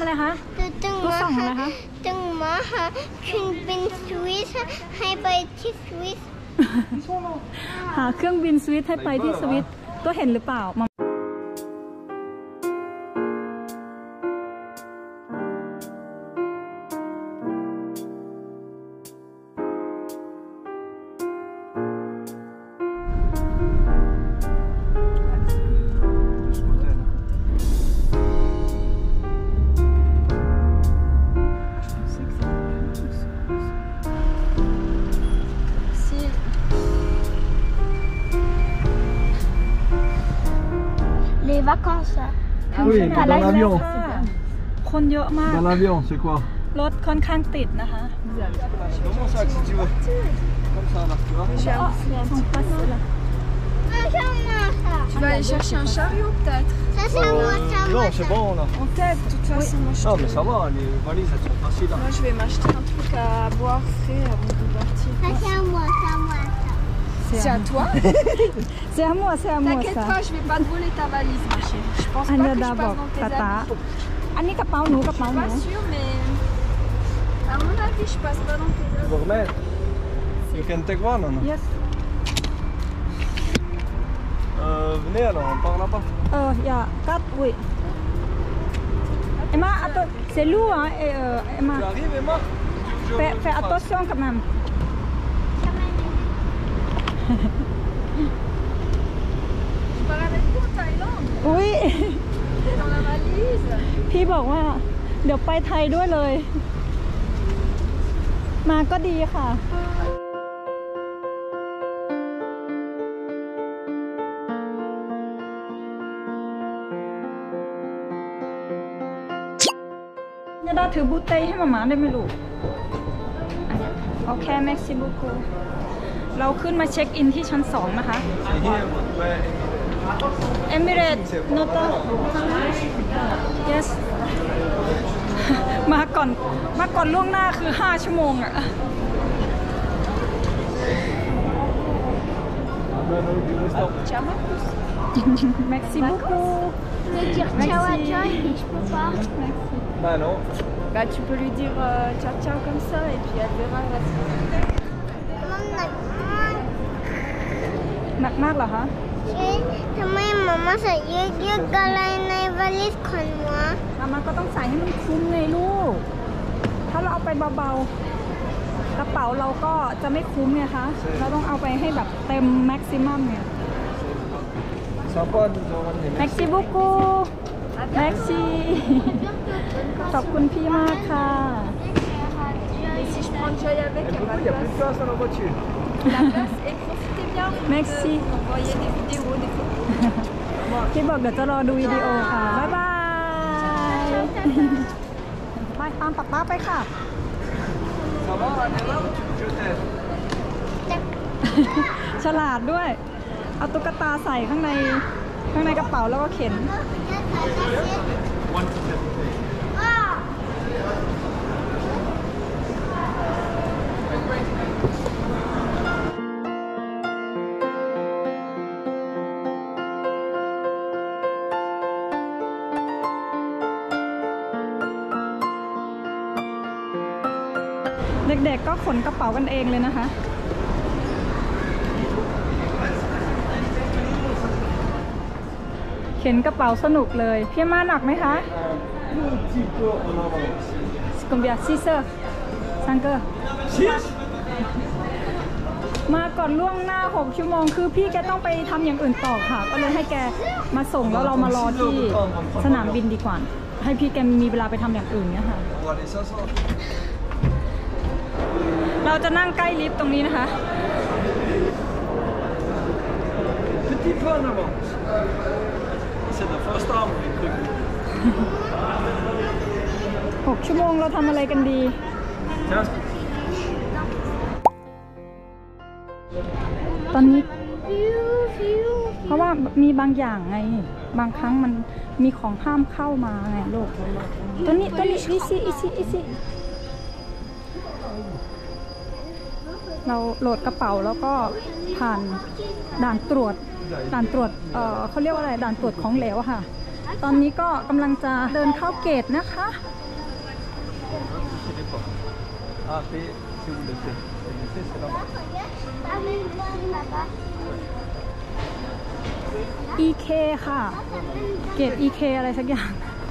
อะไรคะตัวส่องอะไรคะจึงมาหาเครื่องบินสวิสให้ไปที่สวิสหาเครื่องบินสวิสให้ไปที่สวิสตัวเห็นหรือเปล่า les vacances Oui, dans l'avion. คนเยอะมาก Dans l'avion, c'est quoi? รถค่อนข้างติดนะคะ Comment ça, si tu veux? Comme ça, là, tu vois? Tu vas aller chercher un chariot peut-être? Ça, c'est moi, ça, moi. Non, c'est bon, là. En tête, de toute façon, moi je Non, mais ça va, les valises, elles sont faciles. Moi je vais m'acheter un truc à boire frais avant de partir. Ça, c'est à moi, ça, moi, ça. C'est à toi? c'est à moi T'inquiète ça pas, je vais pas te voler ta valise, ma chérie. Je pense pas que je passe dans tes habits. อันนี้กระเป๋าหนูกระเป๋า Je ห suis นู pas sûre, mais à mon avis, je passe pas dans tes Tu habits. veux remettre? You can take one, non? yes Venez alors, on part là-bas. อย่ากัดอุ้ยEmma c'est lourd hein Emma Tu arrives, Emma? fais attention quand même Je pars avec vous en Thaïlande. oui Dans la valise. พี่บอกว่าเดี๋ยวไปไทยด้วยเลยมาก็ดีค่ะเนี่ยได้ถือบูเต้ให้มาม่าได้ไหมลูกโอเคเม็กซิบูโกเราขึ้นมาเช็คอินที่ชั้น2นะคะ C'est here, ouais. Emirates Nota yes มาก่อนล่วงหน้าคือ5 ชั่วโมงอะ Ciao, ma pousse. Merci beaucoup Je vais dire ciao à Joy, mais je peux pas. Bah non. Bah tu peux lui dire ciao ciao comme ça et puis elle verra. หนักมากเหรอคะทำไมมาม่าใส่เยอะๆอะไรในวาลิสของหนูมาก็ต้องใส่ให้มันคุ้มไงลูกถ้าเราเอาไปเบาๆกระเป๋าเราก็จะไม่คุ้มไงคะเราต้องเอาไปให้แบบเต็มแม็กซิมัมไง Sympa de nous avoir ramené. Merci beaucoup Merci ขอบคุณพี่มากค่ะ Et si je prends Joy avec, Et il y a pas pourquoi il de n'y a plus de place dans la voiture? la place. Et profitez bien. Merci. Envoyez des vidéos, des photos. พี่บอกเดี๋ยวจะรอดูวิดีโอค่ะ บ๊ายบายไปตามป๊าไปค่ะ Ça va, Anna? Je t'aide. ฉลาดด้วย เอาตุ๊กตาใส่ข้างในกระเป๋าแล้วก็เข็น เด็กๆก็ขนกระเป๋ากันเองเลยนะคะ เข็นกระเป๋าสนุกเลยพี่มาหนักไหมคะ Un petit peu en avance. combien 6 heures 5 heures มาก่อนล่วงหน้า6 ชั่วโมงคือพี่แกต้องไปทำอย่างอื่นต่อค่ะ ก็เลยให้แกมาส่งแล้วเรามารอที่สนามบินดีกว่า ให้พี่แกมีเวลาไปทำอย่างอื่นเนี่ยค่ะ On va aller s'asseoir. เราจะนั่งใกล้ลิฟต์ตรงนี้นะคะ Petit peu en avance. C'est the first time we took it. 6 ชั่วโมงเราทำอะไรกันดี Tiens. ตอนนี้เพราะว่ามีบางอย่างไงบางครั้งมันมีของห้ามเข้ามาไงลูกตัวนี้อีซี่เราโหลดกระเป๋าแล้วก็ผ่านด่านตรวจเขาเรียกว่าอะไรด่านตรวจของเหลวค่ะตอนนี้ก็กำลังจะเดินเข้าเกตนะคะ Ah, c'est où le thé? Le thé, c'est là-bas. EK ค่ะ เกต EK อะไรสักอย่าง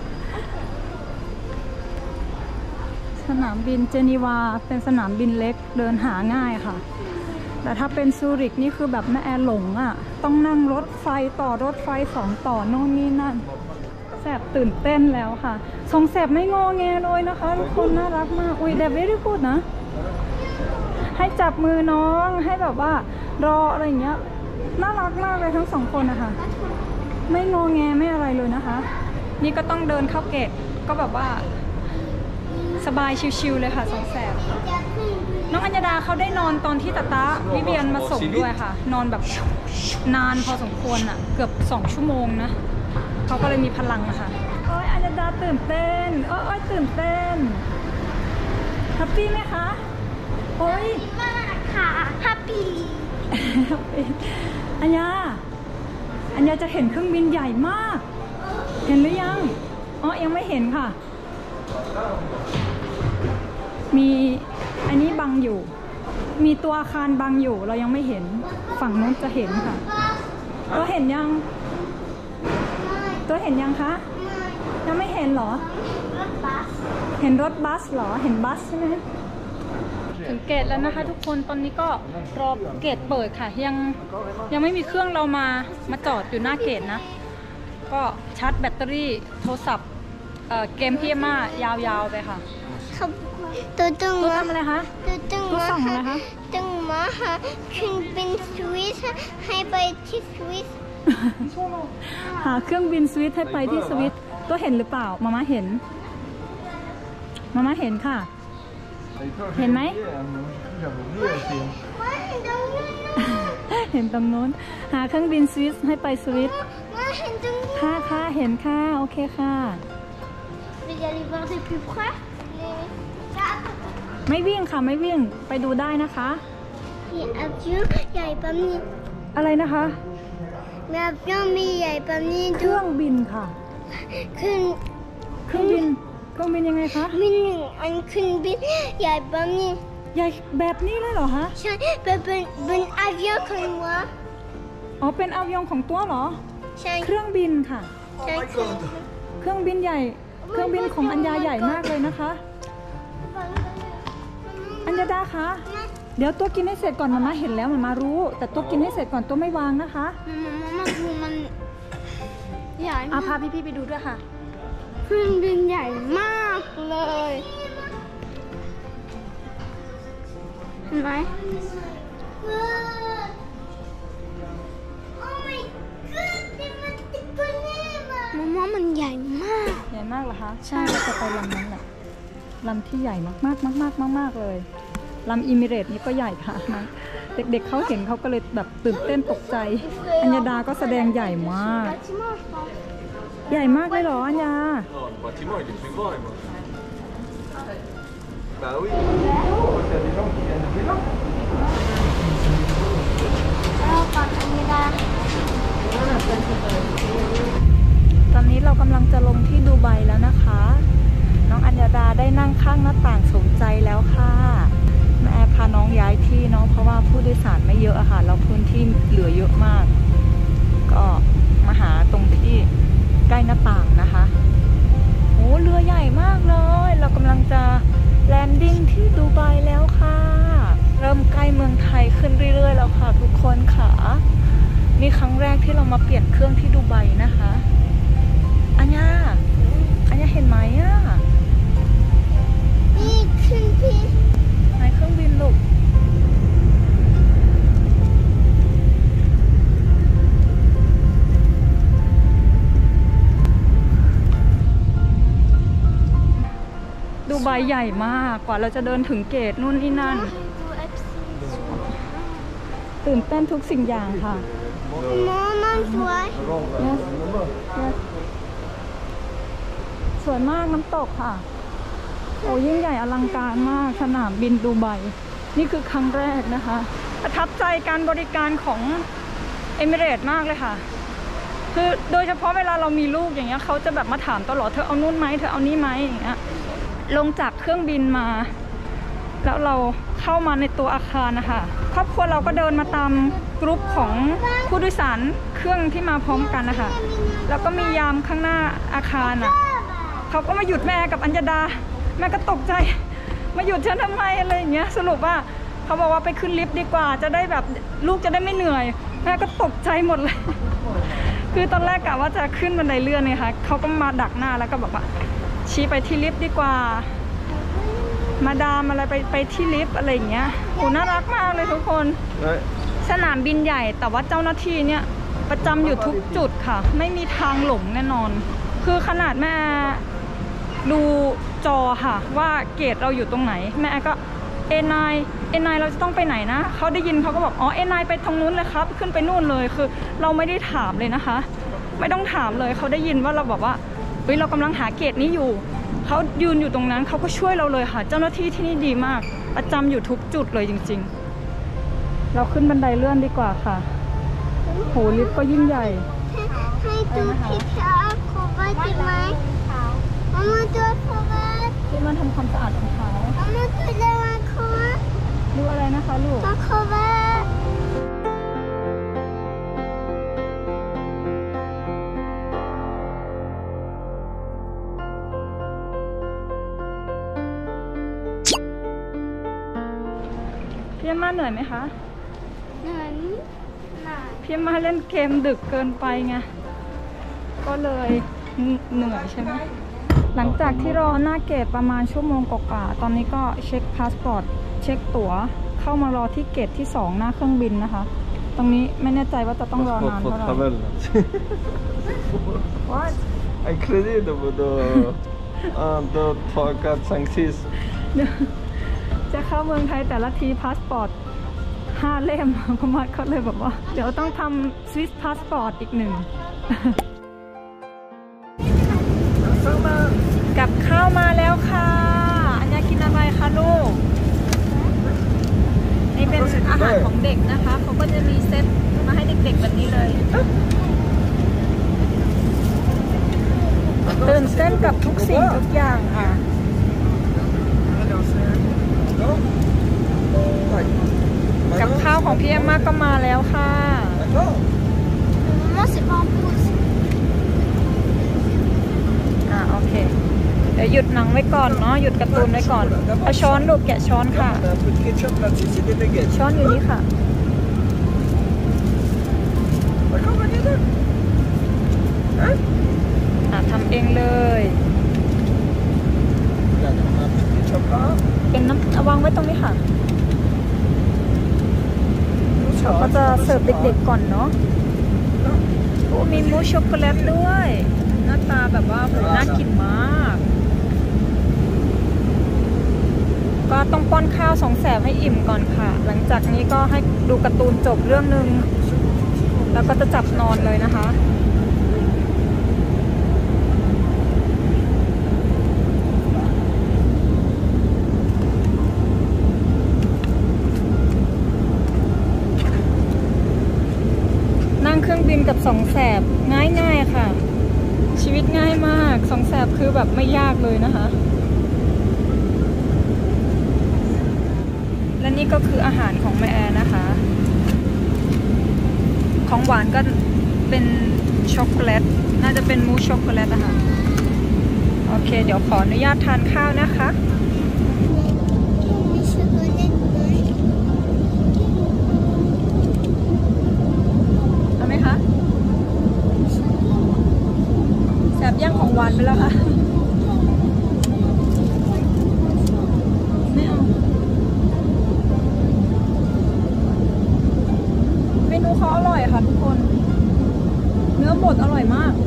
สนามบินเจนีวาเป็นสนามบินเล็กเดินหาง่ายค่ะ แต่ถ้าเป็นซูริกนี่คือแบบแม่แอร์หลงอ่ะต้องนั่งรถไฟต่อรถไฟ2ต่อโน่นนี่นั่นแสบตื่นเต้นแล้วค่ะทรงแสบไม่งอแงเลยนะคะทุกคนน่ารักมากอุ้ยเดวิดพูดนะให้จับมือน้องให้แบบว่ารออะไรอย่างเงี้ยน่ารักมากเลยทั้งสองคนนะคะไม่งอแงไม่อะไรเลยนะคะนี่ก็ต้องเดินเข้าเกตก็แบบว่าสบายชิวๆเลยค่ะสองแสบน้องอัญญาดาเขาได้นอนตอนที่ตาตาวิเวียนมาส่งด้วยค่ะนอนแบบนานพอสมควรอ่ะเกือบ2 ชั่วโมงนะเขาก็เลยมีพลังนะคะโอ้ยอัญญาดาตื่นเต้นโอ้ยตื่นเต้นแฮปปี้ไหมคะโอ้ยมากค่ะแฮปปี้อัญญาจะเห็นเครื่องบินใหญ่มากเห็นหรือยังอ๋อยังไม่เห็นค่ะมีอันนี้บังอยู่มีตัวอาคารบังอยู่เรายังไม่เห็นฝั่งนู้นจะเห็นค่ะตัวเห็นยังคะยังไม่เห็นเหรอเห็นรถบัสเหรอเห็นบัสใช่ไหมถึงเกตแล้วนะคะทุกคนตอนนี้ก็รอเกตเปิดค่ะยังไม่มีเครื่องเรามาจอดอยู่หน้าเกตนะก็ชาร์จแบตเตอรี่โทรศัพท์เกมพี่ม่ายาวๆไปค่ะตัวตึงตัวมาทำอะไรคะตัวส่องอะไรคะตึงมาหาขึ้นเป็นสวิสให้ไปที่สวิสหาเครื่องบินสวิสให้ไปที่สวิสตัวเห็นหรือเปล่ามาม่าเห็นค่ะ เห็นไหมเห็นตรงโน้นหาเครื่องบินสวิสให้ไปสวิสค่ะเห็นค่ะโอเคค่ะไม่วิ่งค่ะไม่วิ่งไปดูได้นะคะใหญ่ปั๊มนี้อะไรนะคะมีใหญ่ปั๊มนี้เครื่องบินค่ะเครื่องบินยังไงคะมี1 อันเครื่องบินใหญ่ปั๊มนี้ใหญ่แบบนี้เลยเหรอคะใช่เป็นอาวยองของวัวอ๋อเป็นอาวองของตัวเหรอใช่เครื่องบินค่ะใช่เครื่องบินใหญ่เครื่องบินของอัญญาใหญ่มากเลยนะคะอัญญาดาคะเดี๋ยวตัวกินให้เสร็จก่อนมาเห็นแล้วมารู้แต่ตัวกินให้เสร็จก่อนตัวไม่วางนะคะมาดูมันใหญ่พาพี่ไปดูด้วยค่ะเครื่องบินใหญ่มากเลยเห็นไหมมันใหญ่มากเหรอคะใช่เราจะไปลำนั้นแหละลำที่ใหญ่มากเลยลำอิมิเรตนี่ก็ใหญ่ค่ะนะเด็กๆเขาเห็นเขาก็เลยแบบตื่นเต้นตกใจอัญญาดาก็แสดงใหญ่มากเลยเหรออัญญาตอนนี้เรากำลังจะลงที่ดูไบแล้วนะคะน้องอัญญาดาได้นั่งข้างหน้าต่างสมใจแล้วค่ะแม่พาน้องย้ายที่เนาะเพราะว่าผู้โดยสารไม่เยอะอะค่ะแล้วพื้นที่เหลือเยอะมากก็มาหาตรงที่ใกล้หน้าต่างนะคะโอ้เรือใหญ่มากเลยเรากำลังจะแลนดิ้งที่ดูไบแล้วค่ะเริ่มใกล้เมืองไทยขึ้นเรื่อยๆแล้วค่ะทุกคนค่ะนี่ครั้งแรกที่เรามาเปลี่ยนเครื่องที่ดูไบนะคะอัญญาเห็นไหมอ่ะนี่เครื่องบินไหนเครื่องบินลูกดูไบใหญ่มากกว่าเราจะเดินถึงเกตนู่นนี่นั่นตื่นเต้นทุกสิ่งอย่างค่ะมันสวยสวยมากน้ำตกค่ะโอ้ยิ่งใหญ่อลังการมากสนามบินดูไบนี่คือครั้งแรกนะคะประทับใจการบริการของเอมิเรตส์มากเลยค่ะคือโดยเฉพาะเวลาเรามีลูกอย่างเงี้ยเขาจะแบบมาถามตลอดเธอเอานู่นไหมเธอเอานี่ไหมอย่างเงี้ยลงจากเครื่องบินมาแล้วเราเข้ามาในตัวอาคารนะคะครอบครัวเราก็เดินมาตามกรุ๊ปของผู้โดยสารเครื่องที่มาพร้อมกันนะคะแล้วก็มียามข้างหน้าอาคารอ่ะเขาก็มาหยุดแม่กับอัญญดาแม่ก็ตกใจมาหยุดฉันทำไมอะไรอย่างเงี้ยสรุปว่าเขาบอกว่าไปขึ้นลิฟต์ดีกว่าจะได้แบบลูกจะได้ไม่เหนื่อยแม่ก็ตกใจหมดเลยคือตอนแรกกะว่าจะขึ้นบันไดเลื่อนเนี่ยค่ะเขาก็มาดักหน้าแล้วก็แบบว่าชี้ไปที่ลิฟต์ดีกว่ามาดามอะไรไปที่ลิฟต์อะไรอย่างเงี้ยโหน่ารักมากเลยทุกคนสนามบินใหญ่แต่ว่าเจ้าหน้าที่เนี่ยประจำอยู่ทุกจุดค่ะไม่มีทางหลงแน่นอนคือขนาดแม่ดูจอค่ะว่าเกตเราอยู่ตรงไหนแม่ก็A9 เราจะต้องไปไหนนะเขาได้ยินเขาก็บอกอ๋อ A9 ไปทางนู้นเลยครับขึ้นไปนู่นเลยคือเราไม่ได้ถามเลยนะคะไม่ต้องถามเลยเขาได้ยินว่าเราบอกว่าเฮ้ยเรากำลังหาเกตนี้อยู่เขายืนอยู่ตรงนั้นเขาก็ช่วยเราเลยค่ะเจ้าหน้าที่ที่นี่ดีมากประจำอยู่ทุกจุดเลยจริงๆเราขึ้นบันไดเลื่อนดีกว่าค่ะโหลิฟต์ก็ยิ่งใหญ่ให้ดูที่เท้าขอบ้านได้ไหมมาดูขอบ้านที่มันทำความสะอาดของเขามาดูเรื่องขอดูอะไรนะคะลูกขอบ้านพี่มาเหนื่อยไหมคะเหนื่อยพี่มาเล่นเกมดึกเกินไปไงก็เลยเหนื่อยใช่ไหมหลังจากที่รอหน้าเกตประมาณชั่วโมงกว่าตอนนี้ก็เช็คพาสปอร์ตเช็คตั๋วเข้ามารอที่เกตที่2หน้าเครื่องบินนะคะตรงนี้ไม่แน่ใจว่าจะต้องรอนานเท่าไหร่ What? I credo the Torgat Sanctis จะเข้าเมืองไทยแต่ละทีพาสปอร์ต5 เล่มประมาณเขาเลยบอกว่าเดี๋ยวต้องทำสวิสพาสปอร์ตอีก1กับข้าวมาแล้วค่ะอันนี้กินอะไรคะลูกนี่เป็นอาหารของเด็กนะคะเขาก็จะมีเซตมาให้เด็กๆแบบนี้เลยตื่นเต้นกับทุกสิ่งทุกอย่างค่ะกับข้าวของพี่เอ็มมาก็มาแล้วค่ะโอเคเดี๋ยวหยุดหนังไว้ก่อนเนาะหยุดการ์ตูนไว้ก่อนเอาช้อนลูกแกะช้อนค่ะช้อนอยู่นี่ค่ะทำเองเลยเป็นน้ำวางไว้ตรงนี้ค่ะเขาก็จะเสิร์ฟเด็กๆก่อนเนาะโอ้มีมูสช็อกโกแลตด้วยหน้าตาแบบว่าน่ากินมากก็ต้องป้อนข้าว2 แสบให้อิ่มก่อนค่ะหลังจากนี้ก็ให้ดูการ์ตูนจบเรื่องนึงแล้วก็จะจับนอนเลยนะคะนั่งเครื่องบินกับ2 แสบง่ายๆค่ะชีวิตง่ายมาก2 แสบคือแบบไม่ยากเลยนะคะและนี่ก็คืออาหารของแม่แอร์นะคะของหวานก็เป็นช็อกโกแลตน่าจะเป็นมูสช็อกโกแลตนะคะโอเคเดี๋ยวขออนุญาตทานข้าวนะคะเอาไหมคะแสบย่างของหวานไปแล้วค่ะไม่เอาเมนูเขาอร่อยค่ะทุกคนเนื้อบดอร่อยมาก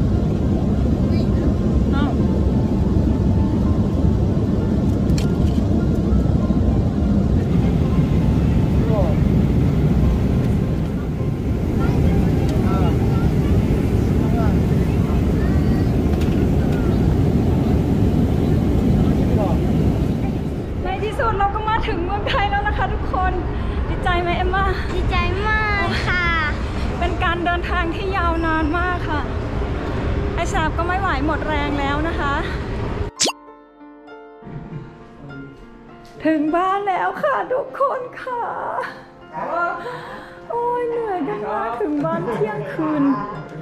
เราก็มาถึงเมืองไทยแล้วนะคะทุกคนดีใจไหมเอ็มม่าดีใจมากค่ะเป็นการเดินทางที่ยาวนานมากค่ะไอ้แสบก็ไม่ไหวหมดแรงแล้วนะคะถึงบ้านแล้วค่ะทุกคนค่ะโอ้ยเหนื่อยกันมากถึงบ้านเที่ยงคืน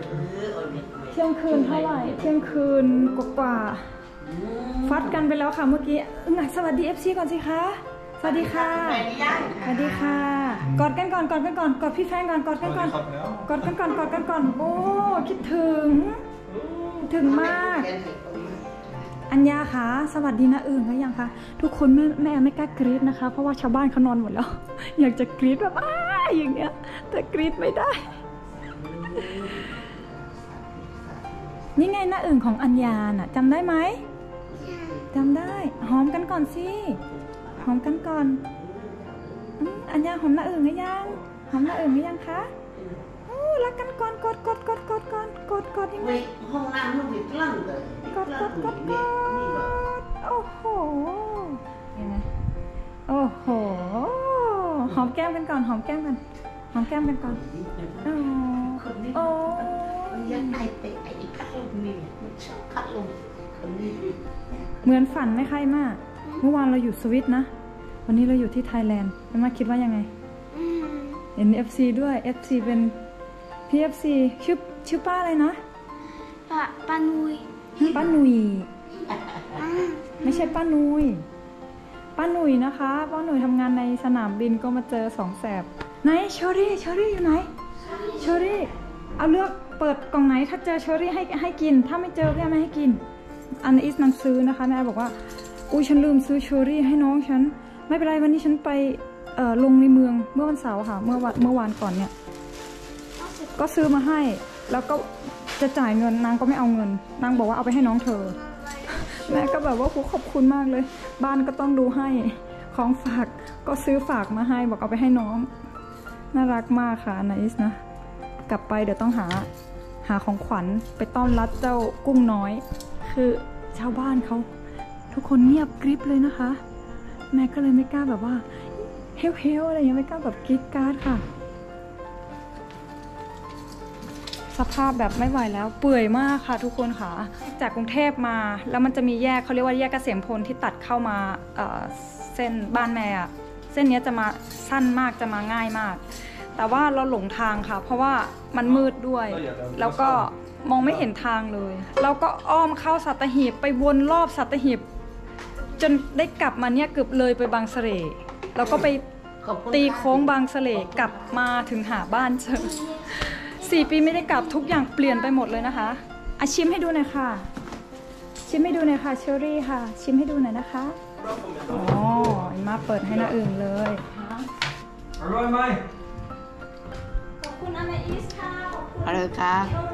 เท่าไหร่เที่ยงคืนกว่าฟัดกันไปแล้วค่ะเมื่อกี้สวัสดี FC ก่อนสิคะสวัสดีค่ะสวัสดีค่ะกอดกันก่อนกอดพี่แฟนก่อนกอดกันก่อนโอ้คิดถึงมากอัญญาคะสวัสดีนะอึ่งหรือยังคะทุกคนแม่ไม่กล้ากรี๊ดนะคะเพราะว่าชาวบ้านเขานอนหมดแล้วอยากจะกรี๊ดแบบอย่างเงี้ยแต่กรี๊ดไม่ได้นี่ไงนะอึ่งของอัญญาน่ะจำได้ไหมจำได้หอมกันก่อนสิหอมกันก่อนอัญญาหอมนะอึ่งหรือยังคะรักกันก่อนกดยังไงห้องน้ำมันติดลั่นเลยกดโอ้โหยังไงโอ้โหหอมแก้มกันก่อนโอ้ยังไงเตะไอ้คัดลงนี่มันชอบคัดลงเหมือนฝันไม่ใครมากเมื่อวานเราอยู่สวิตนะวันนี้เราอยู่ที่ไทยแลนด์มาคิดว่ายังไงเห็น FC ด้วย FC เป็นPFC ชื่อป้าอะไรนะป้านุยไม่ใช่ป้านุยนะคะป้านุยทำงานในสนามบินก็มาเจอสองแสบไหนเชอรี่อยู่ไหนเชอรี่เอาเลือกเปิดกล่องไหนถ้าเจอเชอรี่ให้กินถ้าไม่เจอแม่ไม่ให้กินอันนี้นางซื้อนะคะแม่บอกว่าอุ้ยฉันลืมซื้อเชอรี่ให้น้องฉันไม่เป็นไรวันนี้ฉันไปลงในเมืองเมื่อวันเสาร์ค่ะเมื่อวานก่อนเนี่ยก็ซื้อมาให้แล้วก็จะจ่ายเงินนางก็ไม่เอาเงินนางบอกว่าเอาไปให้น้องเธอแม่ก็แบบว่าขอบคุณมากเลยบ้านก็ต้องดูให้ของฝากก็ซื้อฝากมาให้บอกเอาไปให้น้องน่ารักมากค่ะไนซ์นะกลับไปเดี๋ยวต้องหาของขวัญไปต้อนรับเจ้ากุ้งน้อยคือชาวบ้านเขาทุกคนเงียบกริบเลยนะคะแม่ก็เลยไม่กล้าแบบว่าเฮลอะไรอย่างเงี้ยไม่กล้าแบบกรี๊ดกราดค่ะสภาพแบบไม่ไหวแล้วเปื่อยมากค่ะทุกคนค่ะจากกรุงเทพมาแล้วมันจะมีแยกเขาเรียกว่าแยกเกษมพลที่ตัดเข้ามาเส้นบ้านแม่เส้นนี้จะมาสั้นมากจะมาง่ายมากแต่ว่าเราหลงทางค่ะเพราะว่ามันมืดด้วยแล้วก็มองไม่เห็นทางเลยเราก็อ้อมเข้าสัตหีบไปวนรอบสัตหีบจนได้กลับมาเนี่ยเกือบเลยไปบางเสร่แล้วก็ไปตีโค้งบางเสร่กลับมาถึงหาบ้านเจอ4 ปีไม่ได้กลับทุกอย่างเปลี่ยนไปหมดเลยนะคะชิมให้ดูหน่อยค่ะเชอรี่ค่ะชิมให้ดูหน่อยนะคะอ๋อมาเปิดให้น้าอึ่งเลยอร่อยไหมขอบคุณอาแม่อีสค่ะขอบคุณอะไรคะ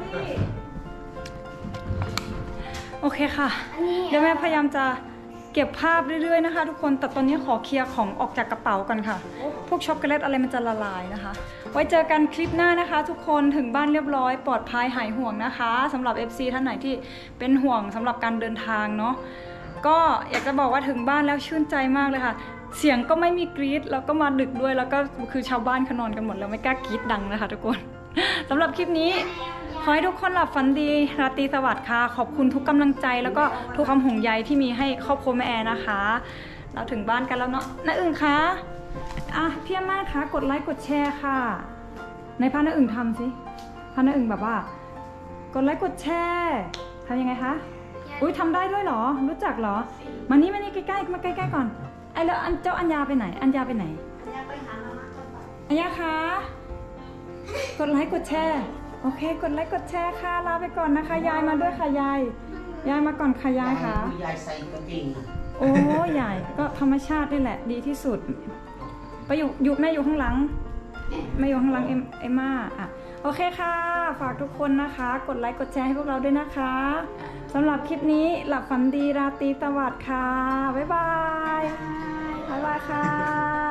โอเคค่ะเดี๋ยวแม่พยายามจะเก็บภาพเรื่อยๆนะคะทุกคนแต่ตอนนี้ขอเคลียร์ของออกจากกระเป๋ากันค่ะพวกช็อกโกแลตอะไรมันจะละลายนะคะไว้เจอกันคลิปหน้านะคะทุกคนถึงบ้านเรียบร้อยปลอดภัยหายห่วงนะคะสำหรับ FC ท่านไหนที่เป็นห่วงสำหรับการเดินทางเนาะก็อยากจะบอกว่าถึงบ้านแล้วชื่นใจมากเลยค่ะเสียงก็ไม่มีกรี๊ดแล้วก็มาดึกด้วยแล้วก็คือชาวบ้านเขานอนกันหมดแล้วไม่กล้ากรี๊ดดังนะคะทุกคนสำหรับคลิปนี้ขอให้ทุกคนหลับฝันดีราตรีสวัสดิ์ค่ะขอบคุณทุกกำลังใจแล้วก็ทุกความห่วงใยที่มีให้ครอบครัวแม่แอร์นะคะเราถึงบ้านกันแล้วเนาะน้าอึ่งคะพี่อาม่าคะกดไลค์กดแชร์ค่ะในพาน้าอึ่งทำสิพาน้าอึ่งแบบว่ากดไลค์กดแชร์ทำยังไงคะอุ้ยทำได้ด้วยเหรอรู้จักเหรอมานี่ใกล้ๆมาใกล้ๆก่อนไอ้แล้วเจ้าอัญญาไปไหนอัญญาไปหาอัญญาคะกดไลค์กดแชร์โอเคกดไลค์กดแชร์ค่ะลาไปก่อนนะคะยายมาด้วยค่ะยายมาก่อนค่ะยายค่ะยายใส่กางเกงโอ้ยายก็ธรรมชาตินี่แหละดีที่สุดไปอยู่แม่อยู่ข้างหลังเอ็มม่าโอเคค่ะฝากทุกคนนะคะกดไลค์กดแชร์ให้พวกเราด้วยนะคะสำหรับคลิปนี้หลับฝันดีราตรีสวัสดิ์ค่ะบ๊ายบายค่ะ